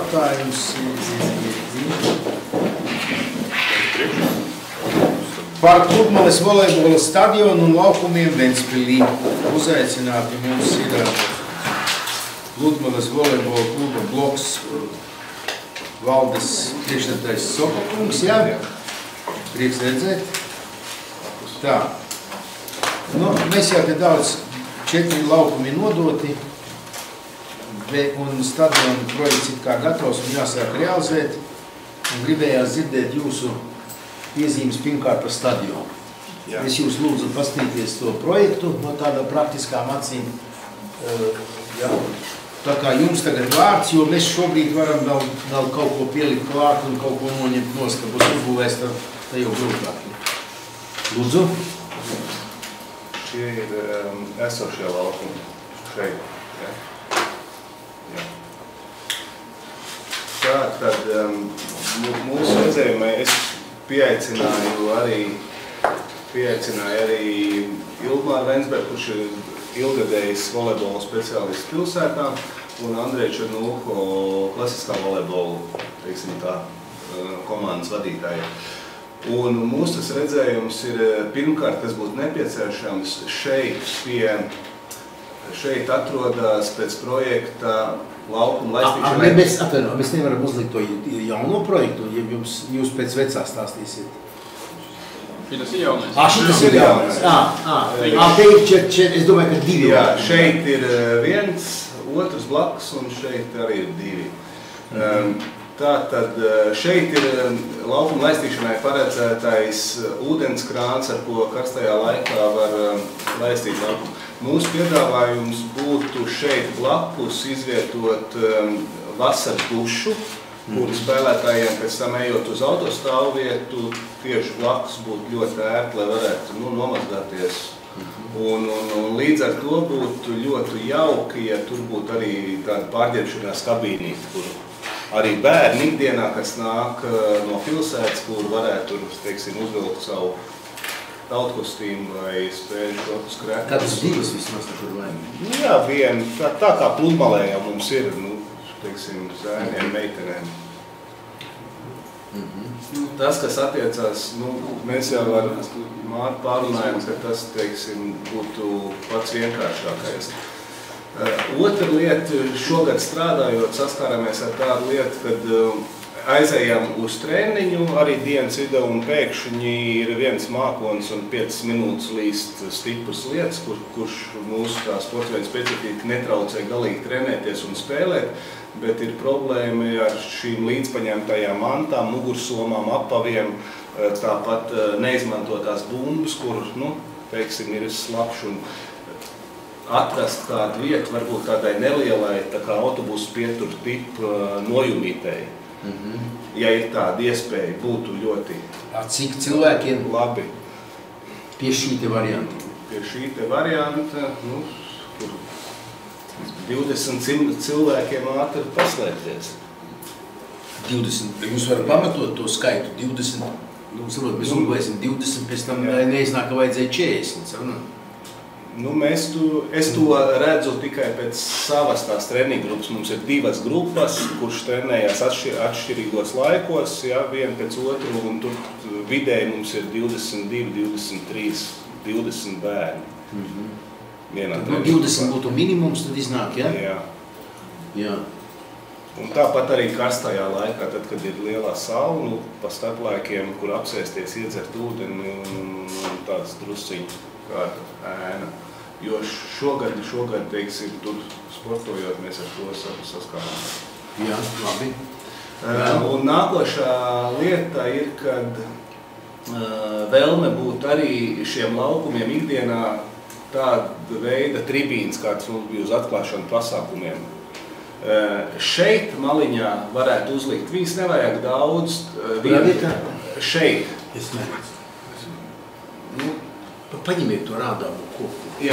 jautājums par Pludmales volejbola stadionu un laukumiem Ventspilī. Uzaicināti mums ir Pludmales volejbola kluba bloks valdes priekšsēdētājs Sokokungs, jā? Prieks redzēt. Tā. Nu, mēs jau te daudz 4 laukumi nodoti, un stadiona projekts ir kā gatavs un jāsāk realizēt. Un gribējās dzirdēt jūsu piezīmes pirmkārt par stadionu. Jā. Es jūs lūdzu pastīties to projektu no tādā praktiskām acīm. Jā. Tā kā jums tagad vārds, jo mēs šobrīd varam vēl kaut ko pielikt klāt un kaut ko noņemt nost, ka būs uzbūvēs, tā jau grūtāk. Lūdzu. Šie ir esošie laukumi šeit. Ja? Ja. Tā tad mūsu redzējumai es pieaicināju arī Ilmāru Vensbergu, kurš ir ilgadējis volejbola speciālists pilsētā, un Andreju Černūko klasiskā volejbola, teiksim tā, komandas vadītāja. Un mūsu tas redzējums ir pirmkārt, kas būtu nepieciešams šeit atrodas pēc projekta laukuma laistīšanai. Mēs nevaram uzlikt to jauno projektu, ja jūs pēc vecā stāstīsiet. Šitas ir jaunais. Šitas ir jaunais. Te ir, es domāju, ka 2. Jā, šeit ir 1, otrs blakus, un šeit arī ir 2. Tātad šeit ir laukuma laistīšanai paredzētais ūdenskrāns, ar ko karstajā laikā var laistīt laukumu. Mūsu piedāvājums būtu šeit blakus izvietot vasaras dušu, kuru spēlētājiem pēc tam ejot uz autostāvvietu, tieši blakus būtu ļoti ērti, lai varētu nomazgāties. Un līdz ar to būtu ļoti jauki, ja tur būtu arī tāda pārģērbšanās kabīnīte, kur arī bērni ikdienā, kas nāk no pilsētas, kur varētu, teiksim, uzvilkt savu tautkostīmu vai spēļu korpusu krēku. Kādas 2 vismaz tur vai? Jā, tā kā Pludmalē jau mums ir, teiksim, zēniem, meitenēm. Tas, kas attiecās, mēs jau ar Māru pārunājam, ka tas, teiksim, būtu pats vienkāršākais. Otra lieta, šogad strādājot, saskārāmies ar tādu lietu, kad aizējām uz treniņu arī dienas vidū un pēkšņi ir viens mākonis un 5 minūtes līst stipras lietas, kurš mūsu tā sportveida specifika netraucē galīgi trenēties un spēlēt, bet ir problēma ar šīm līdzpaņemtajām mantām, mugursomām, apaviem, tāpat neizmantotās bumbas, kur, teiksim, ir slapš un atrast kādu vietu, varbūt kādai nelielai, tā kā autobusu pietur tipu nojumītei. Ja ir tāda iespēja, būtu ļoti cik cilvēkiem labi pie šī te varianta? Pie šī te varianta, kur 20 cilvēkiem ātri paslēpties. 20, jūs varat pamatot to skaitu, 20, mēs uzbūvēsim 20, pēc tam neiznāk, ka vajadzēja 40, sarunāt? Es to redzu tikai pēc savas tās treniņu grupas. Mums ir 2 grupas, kurš trenējās atšķirīgos laikos, viena pēc otru, un tur vidēji mums ir 22, 23, 20 bērni. Vienā treniņu 20 būtu minimums, tad iznāk, ja? Jā. Un tāpat arī karstajā laikā, tad, kad ir lielā saule, pa starplaikiem, kur apsēsties, iedzert ūdeni un tāds drusciņi kā ēna. Jo šogad, teiksim, tur sportojot, mēs ar to saskārāmies. Jā, labi. Un nākošā lieta ir, kad vēlme būtu arī šiem laukumiem ikdienā tāda veida tribīns, kāds mums bija uz atklāšanu pasākumiem. Šeit maliņā varētu uzlikt, viņas nevajag daudz. Šeit. Es neredzu. Paņemiet to rādāmu koku. Jā.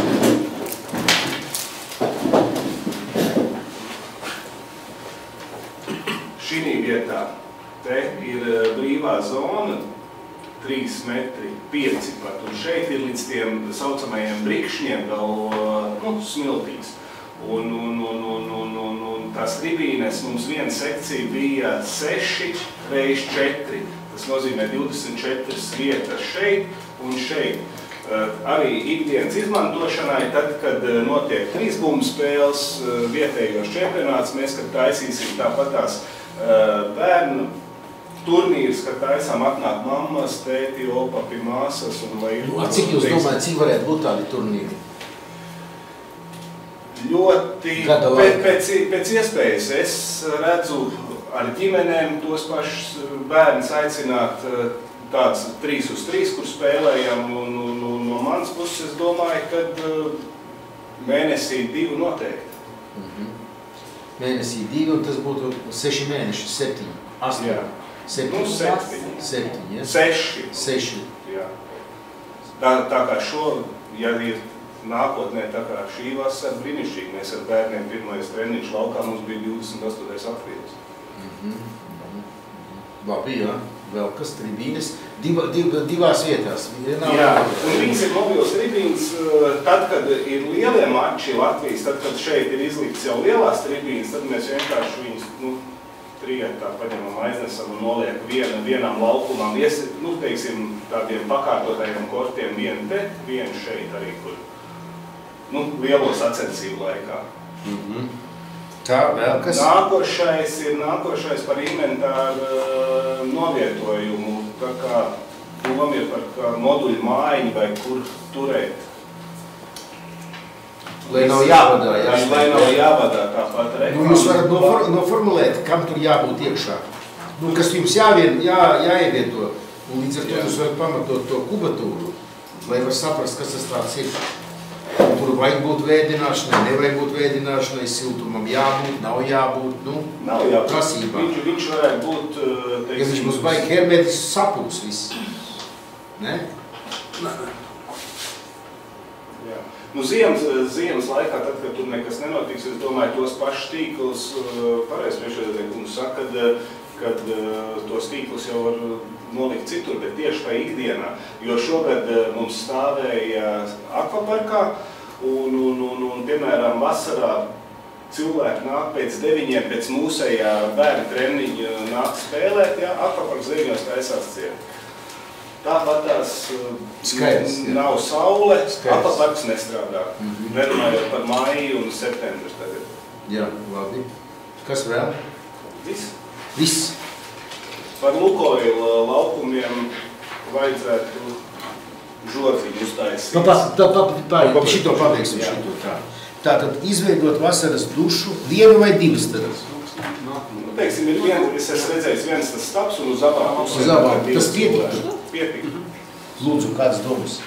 Šī vietā te ir brīvā zona, 3 metri, 5 pat, un šeit ir līdz tiem saucamajiem brikšņiem vēl smiltīgs. Un tās tribīnes mums viena sekcija bija 6 x 4. Tas nozīmē 24 vietas šeit un šeit. Arī ikdienas izmantošanai, tad, kad notiek trīsbumbu spēles, vietējos čempionāts, mēs, kad taisīsim tāpat tās bērnu turnīrs, kad taisām atnāk mammas, tēti, opapi, māsas un lai ir... Cik jūs domājat, cik varētu būt tādi turnīri? Ļoti pēc iespējas. Es redzu ar ģimenēm tos pašus bērnus aicināt tāds 3 uz 3, kur spēlējam, un no manas puses es domāju, kad mēnesī 2 noteikti. Mēnesī 2, un tas būtu 6 mēneši, 7, 8. Jā. 7, nu, 7, ja? 6. Jā. Tā kā ja ir nākotnē, tā kā šī vasara brīnišķīgi, mēs ar bērniem pirmais treniņš laukā mums bija 28. aprīlis. Labi, jā. Vēl kas tribīnes? Divās vietās. Jā, un viņas ir mobils tribīnes, tad, kad ir lielie mači Latvijas, tad, kad šeit ir izlikts jau lielās tribīnes, tad mēs vienkārši viņas, trietā paņemam, aiznesam un noliek vienām laukumām, teiksim, tādiem pakārtotajiem kortiem, vienu te, vienu šeit arī, kur, lielo sacensību laikā. Tā, vēl kas? Nākošais par inventāru novietojumu, tā kā doma ir par moduļu mājiņu vai kur turēt. Lai nav jāvadā, jā. Lai nav jāvadā tāpat reklāma. Jūs varat noformulēt, kam tur jābūt iekšā. Kas jums jāievieto, un līdz ar to jūs varat pamatot to kubatūru, lai var saprast, kas tas tāds ir. Tur vajag būt vēdināšanai, nevajag būt vēdināšanai, siltumam jābūt, nav jābūt, nav jābūt. Prasībā. Viņš varētu būt, teiksim... Ja viņš mums baigi hermetiski sapūs viss. Ne? Jā. Ziemas laikā, tad, kad tur nekas nenotiks, es domāju, tos pašus tīklus, pareizi priekšsēdētājs saka, kad tos tīklus jau var nolikt citur, bet tieši tā ikdienā. Jo šogad mums stāvēja akvaparkā, un piemēram, vasarā cilvēki nāk pēc 9, pēc mūsējā bērnu treniņa nāk spēlēt, akvaparks 9 taisās ciet. Tāpat tās nav saule, akvaparks nestrādā. Nerunājot par māju un septembris tagad. Jā, labi. Kas vēl? Viss. Par Lukoila laukumiem vajadzētu žorziņu uztaisīt. Šito pabeigsim, šito tā. Tātad izveidot vasaras dušu, 1 vai 2 tad? Teiksim, es esmu redzējis viens tas staps un uz abām. Uz abām. Tas pietiktu? Pietiktu. Lūdzu, kāds domas?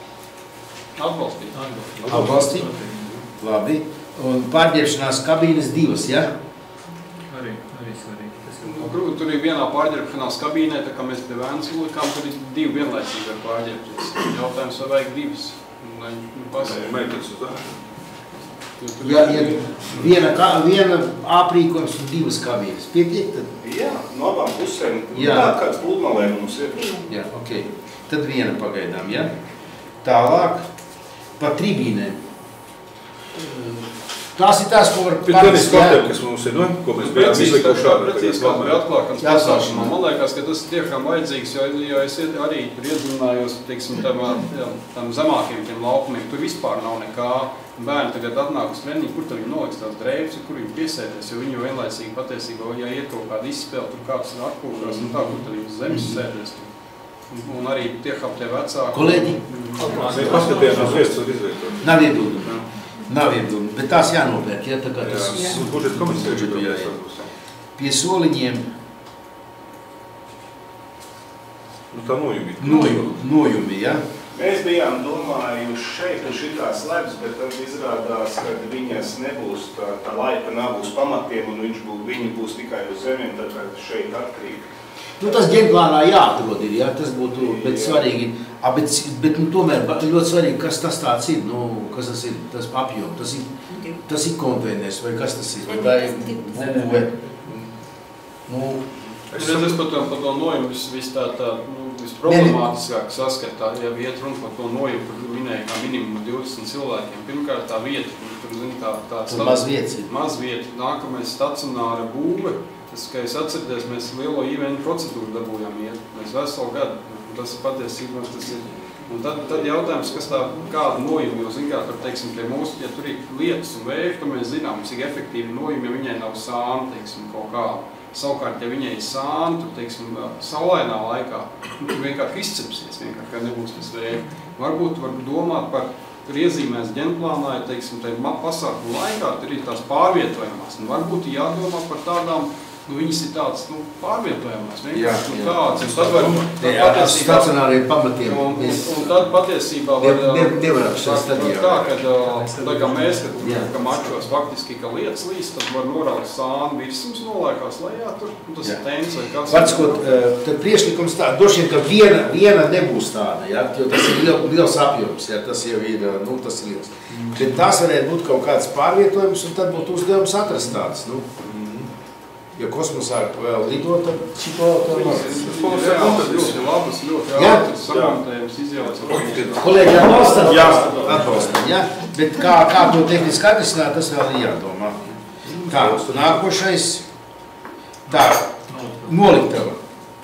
Atbalstīt. Labi. Un pārģērbšanās kabīnes 2, ja? Arī svarīgi. Tur ir vienā pārģērbšanās kabīnē, tā kā mēs te vēns ulikām, tur ir 2 vienlaicīgi var pārģērbties. Jautājums, vai vajag 2? Lai pasaka. Ja viena aprīkojums un 2 kabīnes. Pietiek tad? Jā, no abām pusēm. Kāds pludmalē mums ir. Jā, ok. Tad viena pagaidām, ja? Tālāk par tribīnēm. Tās ir tās, ko var tenis kortiem, kas mums ir, ko mēs bijām izlikuši atklākams. Man liekas, ka tas ir tiešām vajadzīgs, jo es arī tur iedziļinājos, teiksim, tam zemākiem tiem laukumiem. Tur vispār nav nekā. Bērni tagad atnāk uz treniņu, kur tad viņi noliks tās drēbes, kur viņi piesēties, jo viņi jau vienlaicīgi patiesībā, ja iet kaut kāda izspēle, tur kāds ir atpūkās un tā, kur tad viņi uz zemes sēdēs. Un arī tiešām tie vecāki. Kolēģi? Mēs paskatījāmies vietas un izvietot. Nav iebildumi, bet tās jānopērk, ja, tā kā tas... Budžeta komisija. Pie soliņiem... Tā nojumi. Nojumi, ja? Mēs bijām domājuši šeit un šitās lebs, bet tad izrādās, ka viņas nebūs, tā laipa nav uz pamatiem un viņi būs tikai uz zemiem, tad šeit atkrīt. Tas ģenplānā jāatrod ir, ja, tas būtu, bet svarīgi, bet tomēr ļoti svarīgi, kas tas tāds ir, kas tas ir, tas apjom, tas ir konteiners vai kas tas ir, vai būve. Es par to nojumu visproblemātiskāk saskatā, ja iet runa par to nojumu, kur minēja kā minimumu 20 cilvēkiem. Pirmkārt tā vieta, tur zini tāds maz vietas. Nākamais stacionāra būve, tas, kā es atcerēties, mēs lielo IVN procedūru dabūjām iet. Mēs veselu gadu, tas patiesībā tas ir. Un tad jautājums, kas tā kāda nojuma, jo zin kā, tur, teiksim, pie mūsu, ja tur ir lietas un vēju, tad mēs zinām, cik efektīvi nojumi, ja viņai nav sāna, teiksim, kaut kā. Savukārt, ja viņai ir sāna, tur, teiksim, saulainā laikā, tur vienkārši izcepsies, vienkārši, kā nebūs tas vēju. Varbūt var domāt par, tur iezīmēs ģenplānā, ja, teiksim, tai pasākumu laikā, tur ir tās pārvietojamās. Un varbūt jādomā par tādām, viņas ir tādas, pārvietojamās, vienkārši tādas. Un tad var stacionāriem pamatiem. Un tad patiesībā var tā, ka mēs, ka mačos faktiski, ka lietas līst, tad var noraukt sānu virsums, nolēkās lejā tur, un tas ir tēns vai kas. Vatskot, tad priekšlikums tā, droši vien, ka viena nebūs tāda, ja, jo tas ir liels apjoms, ja, tas jau ir, tas ir liels. Bet tās varētu būt kaut kāds pārvietojums, un tad būtu uzdevums atrast tāds, Ja kosmosā vēl lidot, tad šito var ļoti labas, ļoti ātras samontējums izjauts. Kolēģi atbalstam? Jā, atbalstam, jā. Bet kā to tehniski atrisināt, tas vēl ir jādomā. Tā, nākošais. Tā, noliktava.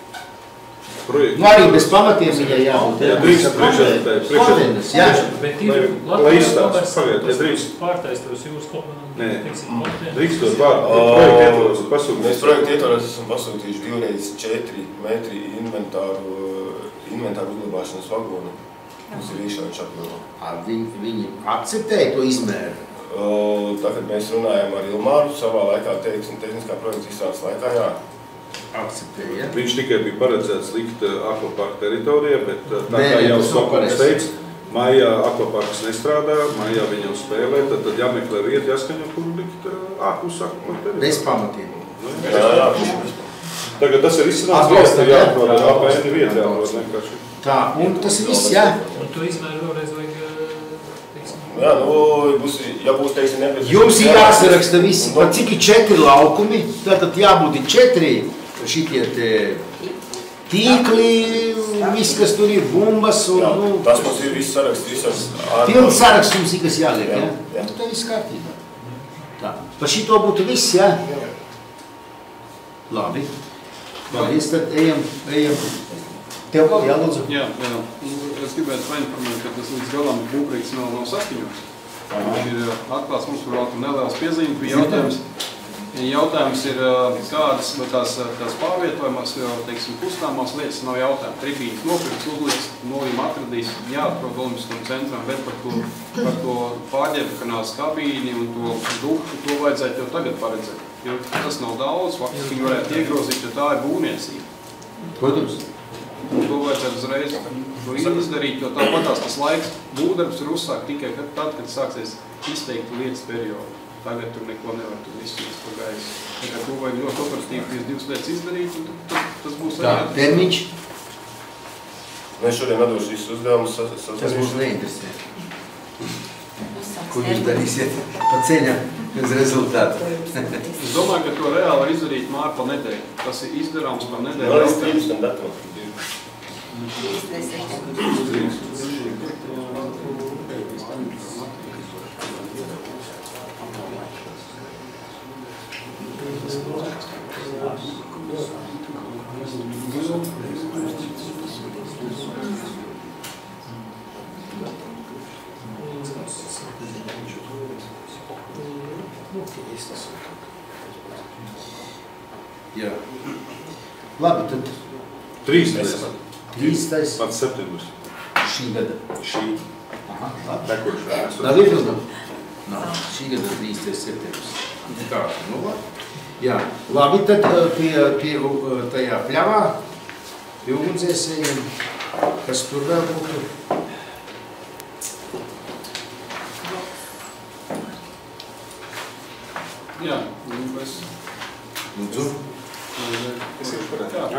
Arī bez pamatiem viņai jābūt. Ja drīkst priekšsēdētājs. Jā. Bet ir Latvijas pārtaistos jūras drīkstot projektu ietvaros pasūtīt. Mēs projektu ietvaros esam pasūtījuši 2x4 metri inventāru uzglabāšanas vagonu. Mums ir īšāņš apglabā. Viņi akceptēja to izmēru? Tātad mēs runājam ar Ilmāru savā laikā, tehniskā projekta izstrādes laikā, jā. Akceptēja, ja? Viņš tikai bija paredzēts likt akvaparka teritorijā, bet tā kā jau Sokols teica, maijā akvaparks nestrādā, maijā viņam spēlē, tad jāmeklē vieta, jāskaņo, kur likt ārpus akvaparka teritorijā. Bez pamatiem. Jā. Tagad tas ir izcinās vieta, jāatrod APN vieta, jāatrod vienkārši. Tā, un tas ir viss, jā. Un to izmēru vēlreiz vajag, Jā, ja būs, teiksim, nepieciešams. Jums ir jāsaraksta visi, pat cik ir 4 laukumi, tātad jābūt 4 šitie te tīkli, viss, kas tur ir, bumbas un... Jā, tas mums ir viss saraksts, visas... Pilns saraksts jums ir, kas jāliek, jā? Jā. Tā viss kārtībā. Tā, par šito būtu viss, jā? Labi. Paldies, tad ejam. Tev, jā, lūdzu. Jā. Es gribētu painformēt, ka tas līdz galam būprīgs nav saskaņots. Viņš ir atklāts mums par vēl nelielas piezīmes, bija jautājums ir kādas tās pārvietojumās, teiksim, kustāmās lietas nav jautājumi. Tribīnas nopirks, uzliks, nolīm atradīs, jāatrod Olimpiskam centram, bet par to pārģērbakanās kabīni un to dušu, to vajadzētu jau tagad paredzēt. Jo tas nav daudz, faktiski viņi varētu iegrozīt, jo tā ir būvniecība. Protams. Un to vajadzētu uzreiz izdarīt, jo tāpatās tas laiks būvdarbs ir uzsākt tikai tad, kad sāksies izteikti lietas periodu. Tagad tur neko nevar tur visu pagājis. Tagad to vajag ļoti operatīvi divas lietas izdarīt, un tas būs arī... Tā, termiņš? Mēs šodien atdošu visus uzdevumus. Tas būs neinteresē. Ko jūs darīsiet pa ceļam uz rezultātu? Es domāju, ka to reāli var izdarīt māri pa nedēļu. Tas ir izdarāms pa nedēļu. Vēl es 30 datumu. Jā. Labi, tad... 13. Pats septembris. Šī gada. Šī. Aha, labi. Tekošā. Nav iepildam? Nav. Šī gada 13. septembris. Tā, labi. Jā. Labi, tad pie tajā pļavā, pie ugunsdzēsējiem, kas tur vēl būtu? Jā, es... Lūdzu. Es ir parēt. Jā.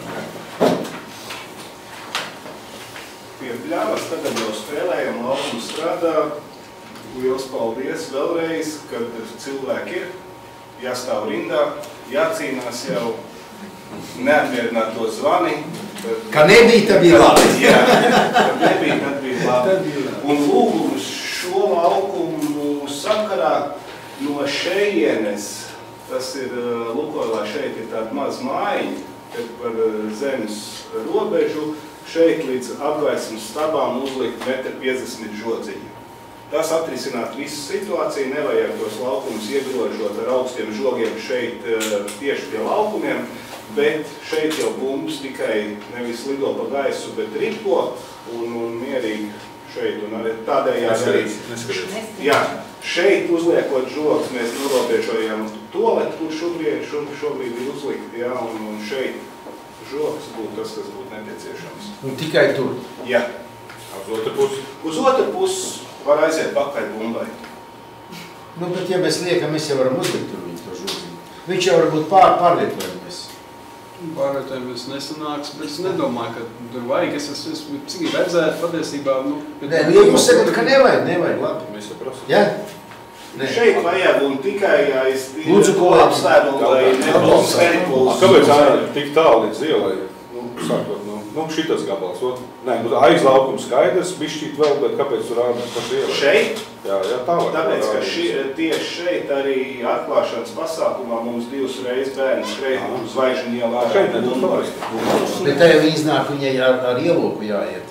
Pie pļavas tagad jau spēlējam, laukums strādā. Liels paldies vēlreiz, kad cilvēki ir, jāstāv rindā, jācīnās jau neatmierināto zvani. Ka nebija, tad bija labi. Jā, kad nebija, tad bija labi. Un lūgumu šo laukumu sakarā no šejienes, tas ir Lukoilā, šeit ir tāda maz mājiņa, par zemes robežu, šeit līdz apgaismas stabām uzlikt 1,50 m žodziņu. Tas atrisināt visu situāciju, nevajag tos laukumus iegrožot ar augstiem žogiem šeit tieši pie laukumiem, bet šeit jau bumbas tikai nevis lido pa gaisu, bet ripo un mierīgi šeit. Un arī tādējādi arī, jā, šeit uzliekot žogus, mēs norobežojam toaletu, kur šobrīd ir uzlikti, jā, un šeit žogs būtu tas, kas būtu nepieciešams. Un tikai tur? Jā. Uz otru pusi? Uz otru pusi var aiziet pakaļ bumbai. Nu, bet ja mēs liekam, mēs jau varam uzlikt tur viņu to žodziņu. Viņš jau varbūt pārvietojamies. Pārvietojamies nesanāks, bet es nedomāju, ka tur vajag. Es cik redzētu patiesībā, nu... Nē, ja jūs sakat, ka nevajag, labi. Mēs jau prasām. Jā? Šeit vajag un tikai Lūdzu, apsvērumu, lai nebūs peripuls. Kāpēc tik tālu līdz ielai? Sākot, šitas gabals. Nē, aiz laukuma skaidrs, bišķīt vēl, bet kāpēc tur rādas pa ielai? Šeit? Jā, tālāk. Tāpēc, ka tieši šeit arī atklāšanas pasākumā mums 2 reizes bērni skrēja uz Zvaigžņu ielā. Šeit nedur. Bet tā jau iznāk viņai ar ieloku jāiet.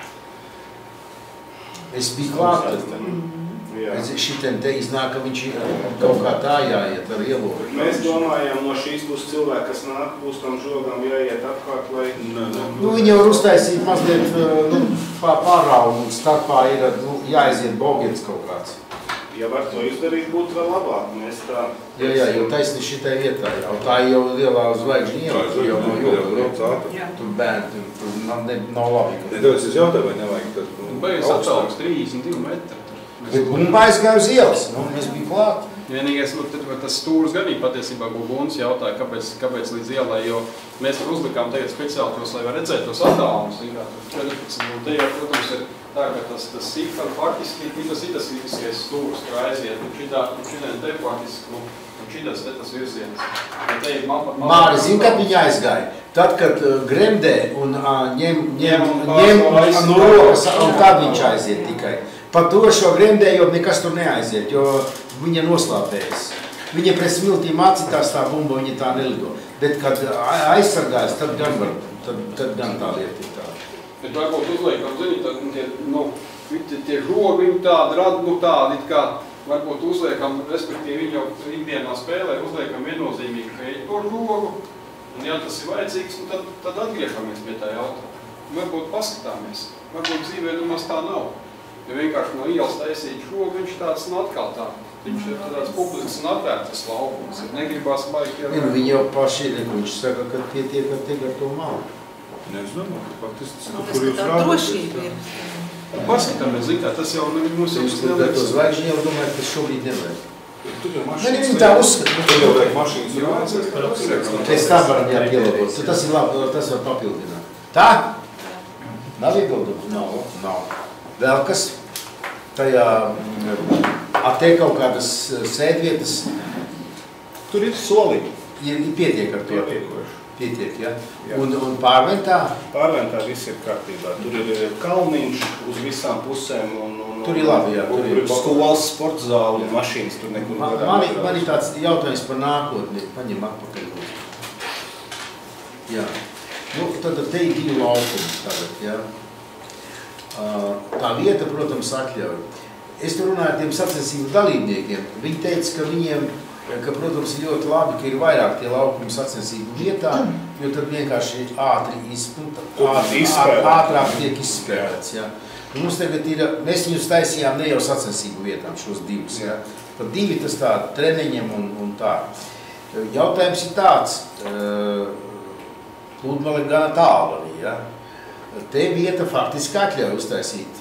Es biju klāt. Šitien te iznāk, ka viņš kaut kā tā jāiet ar ieloku. Mēs domājam, no šīs puses cilvēki, kas nāk būs tam žogam jāiet apkārt, lai... Nu, viņi jau uztaisīt mazliet pārraumu un starpā ir jāiziet bogiens kaut kāds. Ja var to izdarīt, būtu vēl labāk. Mēs tā... Jā, jo taisni šitai vietā jau. Tā jau lielā Zvaigžņu iela, tur jau no joga. Tur bērni, tur nav labi. Tāpēc es jautāju, vai nevajag tad... Beigas attālums 32 metri. Bet bumba aizgāja uz ielas, mēs bijām klāt. Vienīgais, tas stūrs ganīgi patiesībā Gubuns jautāja, kāpēc līdz ielai, jo mēs uzlikām tagad speciāli tos, lai var redzēt tos attālumus. 14, un te jau, protams, ir tā, ka tas sīkā faktiski, tas ir tas kritiskais stūrs, kā aiziet, un šitien te faktiski, un šitas te tas virziens. Māri, zin, kad viņi aizgāja? Tad, kad gremdē un ņem no rokas, un tad viņš aiziet tikai. Par to šo gremdējot nekas tur neaiziet, jo viņa noslāpējas. Viņa pret smiltīm acitās tā bumba, viņa tā nelido. Bet, kad aizsargājas, tad gan tā lieta ir tā. Bet varbūt uzliekam, tie žogi viņi tādi rada, tādi kā varbūt uzliekam, respektīvi viņi jau ikdienā spēlē, uzliekam viennozīmīgi, ka ir to žogu, un ja tas ir vajadzīgs, tad atgriežamies pie tā jautājuma. Varbūt paskatāmies, varbūt dzīvē nemaz tā nav. Jo vienkārši no ielas taisīt žogu, viņš tāds atkal tā. Viņš ir tāds publisks un atvērtas laukums. Negribās baigt jau... Viņi jau paši ir, viņš saka, ka pietiek ar to malu. Es domāju, ka faktiski, kur jūs rādāt. Paskatāmies, zikā, tas jau mums jau nevajag. To Zvaigžņu jau domāju, ka tas šobrīd nevajag. Tur jau mašīnas... Viņi tā uzskata. Tur jau vajag mašīnas. Pēc tā varam jāpielabot. Tas ir labi, tas var papildināt. Tā? Nav ieguldumi? Nav. Vēl kas tajā te kaut kādas sēdvietas? Tur ir soli. Ir pietiek ar to? Pietiek, ja? Un pārventā? Pārventā viss ir kārtībā. Tur ir kalniņš uz visām pusēm un tur ir labi, jā. Tur ir skolas, sporta zāli un mašīnas tur nekur. Man ir tāds jautājums par nākotni. Paņem atpakaļ. Jā. Nu, tad te ir 2 laukumi tagad, jā. Tā vieta, protams, atļauj. Es tur runāju ar tiem sacensību dalībniekiem. Viņi teica, ka viņiem, protams, ir ļoti labi, ka ir vairāk tie laukumi sacensību vietā, jo tad vienkārši ātrāk tiek izspēlēts. Ja. Mums tagad ir, mēs viņus taisījām ne jau sacensību vietām šos 2. Ja. Pat 2 tas tā treniņiem un tā. Jautājums ir tāds, Pludmale ir gana tālu arī, ja. Te vieta faktiski atļauj uztaisīt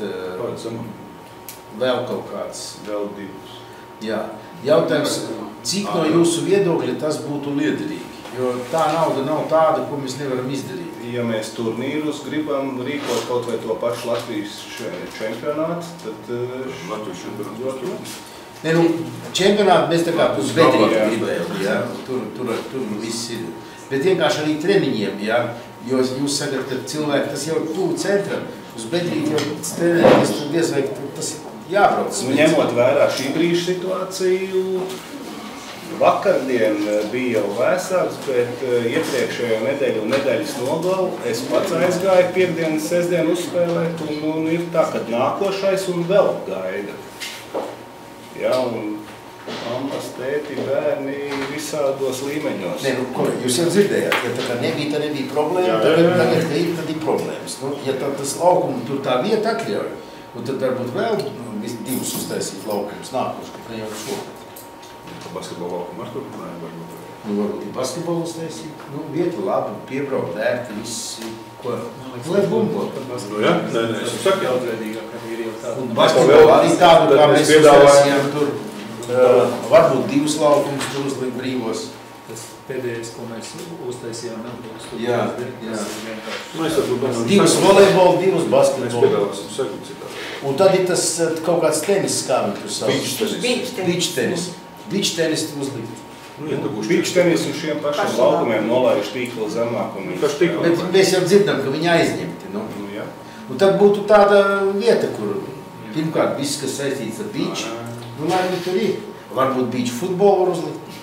vēl kaut kāds. Vēl 2. Jā. Jautājums, cik no jūsu viedokļa tas būtu liederīgi? Jo tā nauda nav tāda, ko mēs nevaram izdarīt. Ja mēs turnīrus gribam rīkot kaut vai to pašu Latvijas čempionātu, tad... Latvijas čempionātu. Čempionātu mēs tā kā uz bedrīgi gribējam, jā. Tur viss ir. Bet vienkārši arī treniņiem, ja, jo jūs sakat, ka cilvēki, tas jau tuvu centram, uz bedrīt jau trenēties, tad diez vai tas jābrauc. Ņemot vērā šī brīža situāciju, vakardien bija jau vēsāks, bet iepriekšējo nedēļu un nedēļas nogalu es pats aizgāju piekdienas, sestdienu uzspēlēt, un ir tā, ka nākošais un vēl gaida. Ja, un mammas, tēti, bērni visādos līmeņos. Nē, nu, ko, jūs jau dzirdējāt, ja tā kā nebija, tad nebija problēma, tad ir problēmas. Nu, ja tas laukums tur tā vieta atļauj, un tad varbūt vēl divus uztaisīt laukumus nākoši, ka ne jau šogad. Basketbola laukuma ar to runāju, varbūt. Nu, varbūt ir basketbolu uztaisīt. Nu, vieta labi, piebraukt, ērti, viss, ko. Lai bumbo. Nu, ja? Nē, es saku. Un basketbolu arī tādu, kā mēs uztaisījām tur. Varbūt divus laukumus tur uzlikt brīvos. Tas pēdējais, ko mēs uztaisījām, nebūs. Jā. Mēs varbūt domājam. Divus volejbolu, divus Mēs basketbolu. piedāvāsim saku citādi. Un tad ir tas kaut kāds tenis, kā viņi tur sauc. Beach tenis. Beach tenis tu uzlikt. Nu, ja tu būs Beach tenis uz šiem pašiem laukumiem nolaiž tīklu zemāk. Kas tīklu? Bet mēs jau dzirdam, ka viņi aizņemti. Nu. Nu, ja. Un tad būtu tāda vieta, kur pirmkārt viss, kas saistīts ar beach, nu lai viņi tur ir. Varbūt beach futbolu var uzlikt.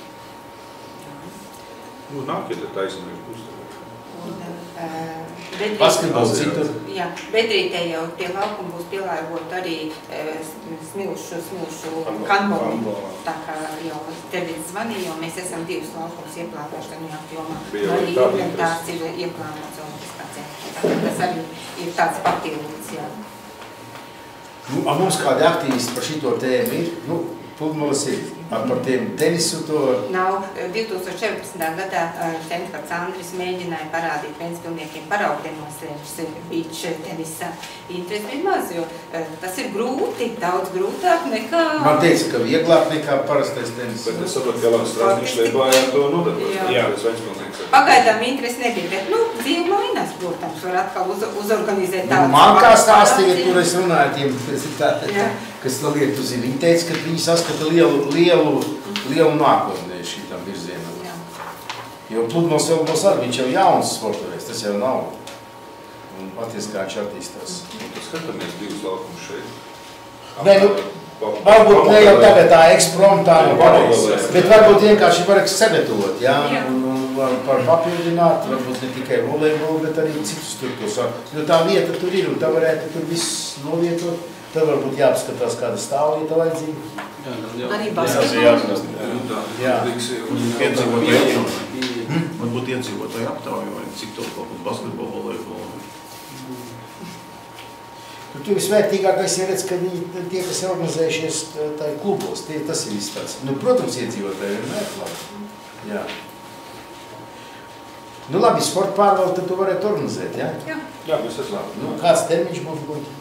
Nu, nākiet ar taisnību pusi. Basketbols citur. Jā, Bedrītē jau pie laukuma būs pielāgot arī smilšu kanbolu. Tā kā jau tevi zvanīja, jo mēs esam divus laukumus ieplānojuši gan apjomā. Arī inventārs ir ieplānots Olimpiskā centrā. Tas arī ir tāds papildins, jā. Nu, a mums kādi aktīvisti par šito tēmu ir? Nu, Pludmalas ir par tēmu tenisu to... Nav 2014. gadā centrkārts Andris mēģināja parādīt Ventspilniekiem paraugu demonstrējuši beach tenisa. Interesi bija maz, jo tas ir grūti, daudz grūtāk nekā... Man teica, ka vieglāk nekā parastais tenis. Bet es saprotu, ka Jānis Strāsniņš Liepājā to nodarbojas. Jā. Pagaidām interesi nebija, bet, nu, dzīve mainās, protams, var atkal uzorganizēt tādas... Man kā stāstīja, kur es runāju tiem, kas to lietu zina. Viņi teica, ka viņi saskata lielu nākotnē šitam virzienam. Jo Pludmales Elbos arī, viņš jau jauns sportovies, tas jau nav. Un patiesi kā viņš attīstās. Tas skatāmies divus laukumus šeit. Nē, nu, varbūt ne jau tagad tā eksprom tā nav pareiz, bet varbūt vienkārši var sagatavot, jā? Un par papildināt, varbūt ne tikai volejbolu, bet arī citus tur to sāk. Jo tā vieta tur ir, un tā varētu tur viss novietot. Tad varbūt jāapskatās kāda stāvvieta vajadzīga. Arī basketbols. Jā. Varbūt iedzīvotāji aptaujojumi, cik to kaut kāds basketbolu, volejbolu. Tur visvērtīgākais ir redz, ka tie, kas ir organizējušies tā klubos, tas ir viss tāds. Nu, protams, iedzīvotāji vienmēr labi. Jā. Nu labi, sporta pārvalde, tad tu varētu organizēt, jā? Jā, mēs esam labi. Nu, kāds termiņš mums būtu?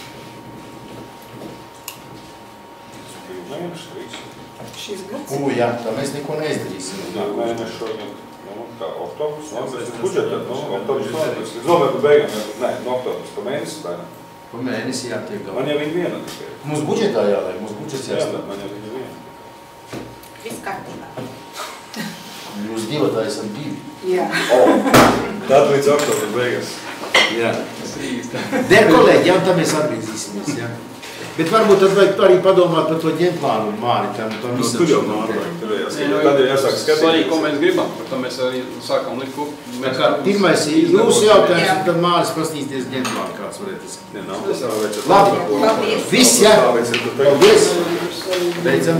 Mēneši, 3. Šis gads. Jā, tā mēs neko neizdarīsim. Mēneši šodien, kā oktobrs, mēs budžetā, oktobrs līdz novembra beigām, nē, no oktobrs, pa mēnesi bērnam. Pa mēnesi jātiek galā. Man jau viņa viena tikai. Mums budžetā jāliek, mums budžets jāstāv. Jā, man jau viņa viena. Viss kārtībā. Jūs divotāji esam divi. Jā. Tad līdz oktobra beigas. Jā. Der kolēģi, jau tā mēs atgriezīsimies, jā. Bet varbūt tad vajag arī padomāt par to ģenplānu, Māri, tam visam. Tur jau Māri vajag, tur jāskatīt. Tad ir jāsāk skatīt. Svarīgi, ko mēs gribam, par to mēs arī sākam likt kup. Pirmais ir jūsu jautājums, un tad Māris pastīsties ģenplānu, kāds varētu izskatīt. Ne, nav tas jāveic. Labi, Paldies. viss, jā? Paldies. Beidzam.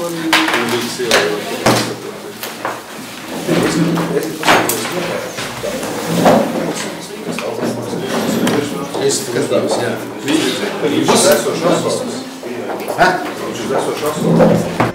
Es skatījos, jā. Viņš ir esošs asfalts. Ha? Viņš ir esošs asfalts.